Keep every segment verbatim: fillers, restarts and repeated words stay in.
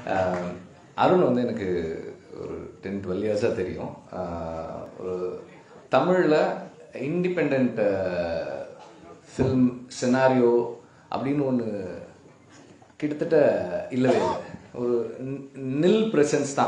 அருண் வந்து எனக்கு ஒரு டென் டுவெல் இயர்ஸாக தெரியும். ஒரு தமிழில் இண்டிபெண்ட் ஃபில்ம் சினாரியோ அப்படின்னு ஒன்று கிட்டத்தட்ட இல்லவே இல்லை. ஒரு நில் ப்ரெசன்ஸ் தான்.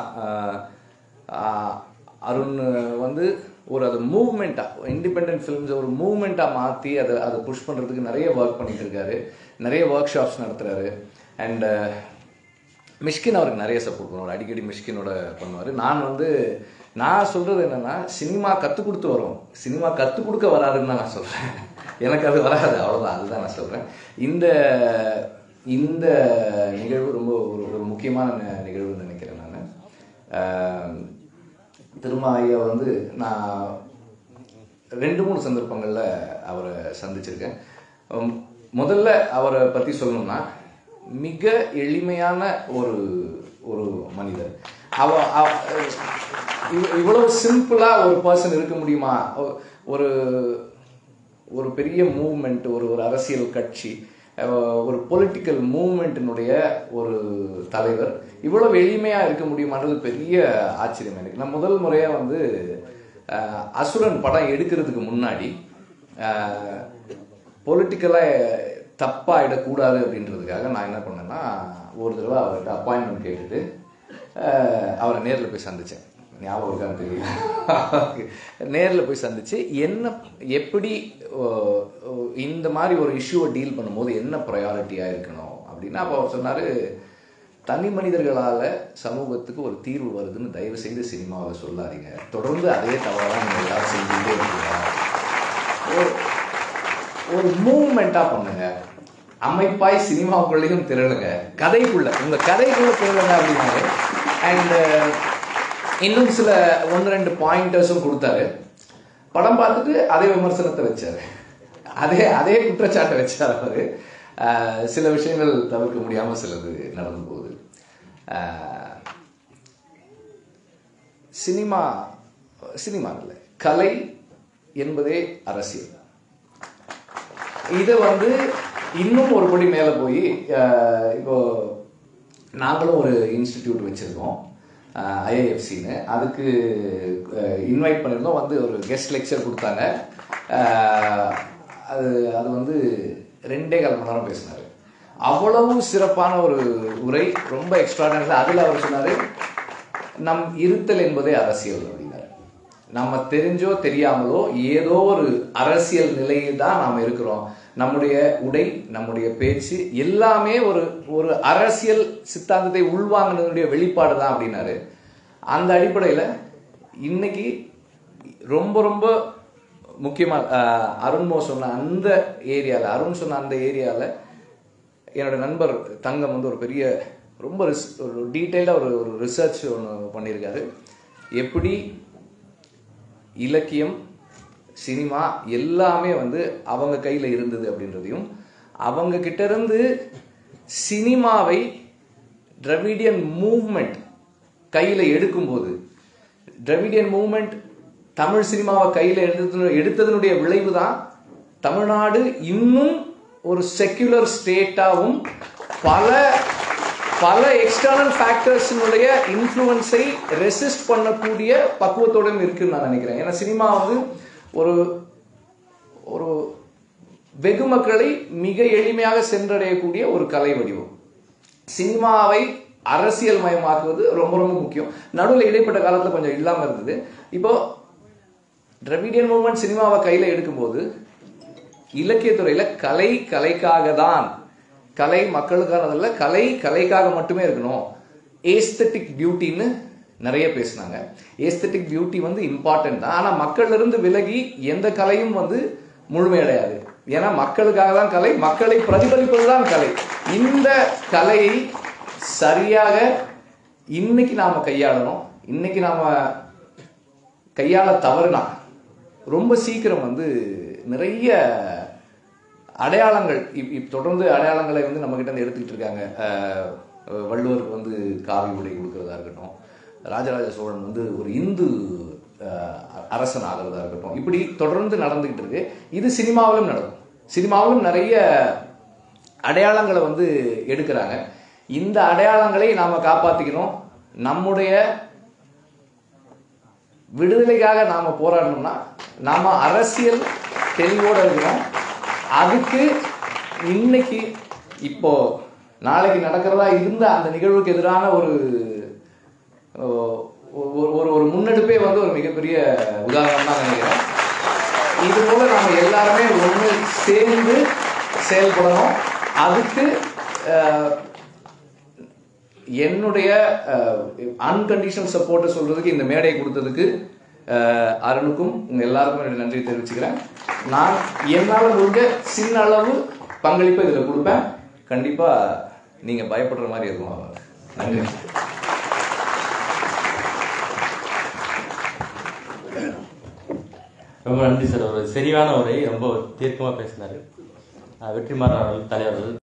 அருண் வந்து ஒரு அது மூவ்மெண்ட்டாக இண்டிபெண்ட் ஃபிலிம்ஸ் ஒரு மூவ்மெண்ட்டாக மாற்றி அதை அதை புஷ் பண்ணுறதுக்கு நிறைய ஒர்க் பண்ணிட்டு இருக்காரு. நிறைய ஒர்க் ஷாப்ஸ் நடத்துகிறாரு. அண்டு மிஷ்கின் அவருக்கு நிறைய சப்போர்ட் பண்ணுவார். அடிக்கடி மிஷ்கினோட பண்ணுவார். நான் வந்து நான் சொல்கிறது என்னென்னா, சினிமா கற்றுக் கொடுத்து வரோம், சினிமா கற்றுக் கொடுக்க வராருன்னு தான் நான் சொல்கிறேன். எனக்கு அது வராது, அவ்வளோதான். அதுதான் நான் சொல்கிறேன். இந்த இந்த நிகழ்வு ரொம்ப ஒரு ஒரு முக்கியமான நிகழ்வுன்னு நினைக்கிறேன். நான் திரும்ப ஐயா வந்து நான் ரெண்டு மூணு சந்தர்ப்பங்களில் அவரை சந்திச்சிருக்கேன். முதல்ல அவரை பற்றி சொல்லணும்னா, மிக எளிமையான ஒரு ஒரு மனிதர். அவ இவ்வளவு சிம்பிளாக ஒரு பர்சன் இருக்க முடியுமா? ஒரு ஒரு பெரிய மூவ்மெண்ட், ஒரு ஒரு அரசியல் கட்சி, ஒரு பொலிட்டிக்கல் மூவ்மெண்ட்டினுடைய ஒரு தலைவர் இவ்வளவு எளிமையாக இருக்க முடியுமான்றது பெரிய ஆச்சரியம் எனக்கு. நான் முதல் முறையாக வந்து அசுரன் படம் எடுக்கிறதுக்கு முன்னாடி பொலிட்டிக்கலாக தப்பாகிடக்கூடாது அப்படின்றதுக்காக நான் என்ன பண்ணேன்னா, ஒரு தடவை அவர்கிட்ட அப்பாயின்மெண்ட் கேட்டுட்டு அவரை நேரில் போய் சந்தித்தேன். ஞாபகம் இருக்கான்னு தெரியல. நேரில் போய் சந்தித்து என்ன எப்படி இந்த மாதிரி ஒரு இஷ்யூவை டீல் பண்ணும்போது என்ன ப்ரையாரிட்டியாக இருக்கணும் அப்படின்னு அப்போ அவர் சொன்னார், தனி மனிதர்களால் சமூகத்துக்கு ஒரு தீர்வு வருதுன்னு தயவு செய்து சினிமாவை சொல்லாதீங்க, தொடர்ந்து அதே தவறாக நீங்கள் எல்லாரும் செஞ்சுக்கிட்டே இருக்கீங்க, ஒரு மூவ்மெண்ட்டாக பண்ணுங்க, அமைப்பாய் சினிமாவுக்குள்ளேயும் திரளுங்க, கதைக்குள்ள உங்கள் கதைக்குள்ளே திரளுங்க அப்படின்னாரு. அண்டு இன்னும் சில ஒன்று ரெண்டு பாயிண்டர்ஸும் கொடுத்தாரு. படம் பார்த்துட்டு அதே விமர்சனத்தை வச்சார், அதே அதே குற்றச்சாட்டை வச்சார் அவர். சில விஷயங்கள் தவிர்க்க முடியாமல் சிலது நடந்து போகுது. சினிமா சினிமா இல்லை, கலை என்பதே அரசியல். இதை வந்து இன்னும் ஒரு படி மேலே போய் இப்போ நாங்களும் ஒரு இன்ஸ்டிடியூட் வச்சுருக்கோம், ஐஏஎஃப்சின்னு. அதுக்கு இன்வைட் பண்ணியிருந்தோம். வந்து ஒரு கெஸ்ட் லெக்சர் கொடுத்தாங்க. அது அது வந்து ரெண்டே கால் மணி நேரம் பேசினார். அவ்வளவு சிறப்பான ஒரு உரை, ரொம்ப எக்ஸ்ட்ராடனரி. அதில் அவர் சொன்னார், நம் இருத்தல் என்பதே அரசியல் அப்படின்னாரு. நம்ம தெரிஞ்சோ தெரியாமலோ ஏதோ ஒரு அரசியல் நிலையில் தான் நாம் இருக்கிறோம். நம்முடைய உடை, நம்முடைய பேச்சு எல்லாமே ஒரு ஒரு அரசியல் சித்தாந்தத்தை உள்வாங்கினதுடைய வெளிப்பாடு தான் அப்படின்னாரு. அந்த அடிப்படையில் இன்னைக்கு ரொம்ப ரொம்ப முக்கியமாக அருண்மோ சொன்ன அந்த ஏரியாவில் அருண் சொன்ன அந்த ஏரியாவில் என்னோட நண்பர் தங்கம் வந்து ஒரு பெரிய ரொம்ப ரிஸ் ஒரு டீட்டெயில்டாக ஒரு ஒரு ரிசர்ச் ஒன்று பண்ணியிருக்காரு. எப்படி இலக்கியம், சினிமா எல்லாமே வந்து அவங்க கையில் இருந்தது அப்படின்றதையும், அவங்க கிட்ட இருந்து சினிமாவை டிராவிடியன் மூவ்மெண்ட் கையில் எடுக்கும்போது, டிராவிடியன் மூவ்மெண்ட் தமிழ் சினிமாவை கையில் எடுத்தது எடுத்ததனுடைய விளைவு தான் தமிழ்நாடு இன்னும் ஒரு செக்யுலர் ஸ்டேட்டாகவும் பல பல எக்ஸ்டர்னல் ஃபேக்டர்ஸினுடைய இன்ஃப்ளூயன்ஸை ரெசிஸ்ட் பண்ணக்கூடிய பக்குவத்தோடும் இருக்குன்னு நான் நினைக்கிறேன். ஏன்னா சினிமா வந்து ஒரு ஒரு வெகு மக்களை மிக எளிமையாக சென்றடையக்கூடிய ஒரு கலை வடிவம். சினிமாவை அரசியல் மயமாக்குவது ரொம்ப ரொம்ப முக்கியம். நடுவில் இடைப்பட்ட காலத்தில் கொஞ்சம் இல்லாமல் இருந்தது. இப்போ டிராவிடியன் மூவ்மெண்ட் சினிமாவை கையில் எடுக்கும்போது இலக்கியத்துறையில் கலை கலைக்காக தான், கலை மக்களுக்கானதில்ல, கலை கலைக்காக மட்டுமே இருக்கணும், ஏஸ்தட்டிக் பியூட்டின்னு நிறைய பேசினாங்க. ஏஸ்தட்டிக் பியூட்டி வந்து இம்பார்ட்டன்ட் தான், ஆனால் மக்கள்ல இருந்து விலகி எந்த கலையும் வந்து முழுமையடையாது. ஏன்னா மக்களுக்காக தான் கலை, மக்களை பிரதிபலிப்பதுதான் கலை. இந்த கலையை சரியாக இன்னைக்கு நாம கையாளணும். இன்னைக்கு நாம கையாள தவறுனா ரொம்ப சீக்கிரம் வந்து நிறைய அடையாளங்கள் இப் தொடர்ந்து அடையாளங்களை வந்து நம்ம கிட்ட இருந்து எடுத்துக்கிட்டு இருக்காங்க. வள்ளுவருக்கு வந்து காவி உடை கொடுக்கறதா இருக்கட்டும், ராஜராஜ சோழன் வந்து ஒரு இந்து அரசன் ஆகிறதா இருக்கட்டும், இப்படி தொடர்ந்து நடந்துகிட்டு இருக்கு. இது சினிமாவிலும் நடக்கும். சினிமாவிலும் நிறைய அடையாளங்களை வந்து எடுக்கிறாங்க. இந்த அடையாளங்களை நாம காப்பாத்திக்கணும். நம்முடைய விடுதலைக்காக நாம போராடணும்னா நாம அரசியல் தெளிவோடு இருக்கணும். அதுக்கு இன்னைக்கு இப்போ நாளைக்கு நடக்கிறதா இருந்த அந்த நிகழ்வுக்கு எதிரான ஒரு ஒரு ஒரு முன்னெடுப்பே வந்து ஒரு மிகப்பெரிய உதாரணம் தான் நினைக்கிறேன். இது போல நாம எல்லாருமே ஒன்று சேர்ந்து செயல்படணும். அதுக்கு என்னுடைய அன்கண்டிஷனல் சப்போர்ட் சொல்றதுக்கு இந்த மேடை கொடுத்ததுக்கு அருணுக்கும் உங்க எல்லாருக்கும் என்னுடைய நன்றி தெரிவிச்சுக்கிறேன். நான் என்னால் முடிஞ்ச சின்ன அளவு பங்களிப்பை இதில் கொடுப்பேன். கண்டிப்பா நீங்க பயப்படுற மாதிரி இருக்கும். நன்றி. ரொம்ப நன்றி சார். ஒரு சரியான உரை, ரொம்ப தீர்க்கமா பேசினாரு வெற்றிமாறன் தலைவர்கள்.